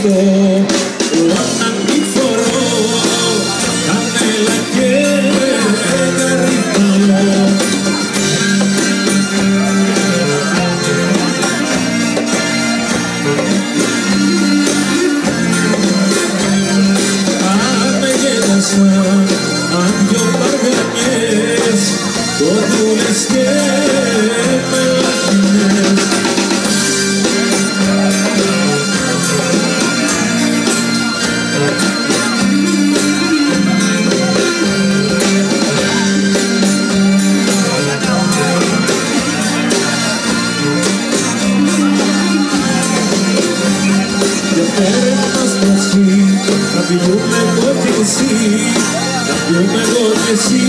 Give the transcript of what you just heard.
ζεστό όταν τη φορώ κανέλα και καρύδαλο. Αν με γέλασαν αν δυο μαργανιές κοντούλες και μελαχρινές. Να πιούμε εγώ και εσύ, να πιούμε εγώ και εσύ.